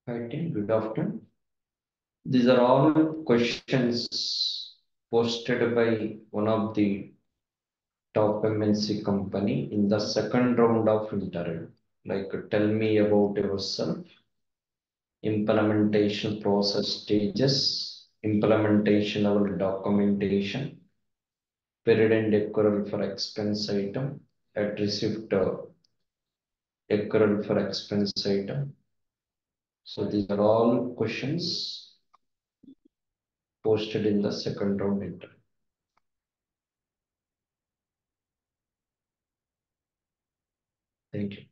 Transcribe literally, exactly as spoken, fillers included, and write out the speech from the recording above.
Hi team, good afternoon. These are all questions posted by one of the top M N C company in the second round of interview. Like, tell me about yourself, implementation process stages, implementation level documentation, period and accrual for expense item, at receipt uh, accrual for expense item. So these are all questions posted in the second round interview. Thank you.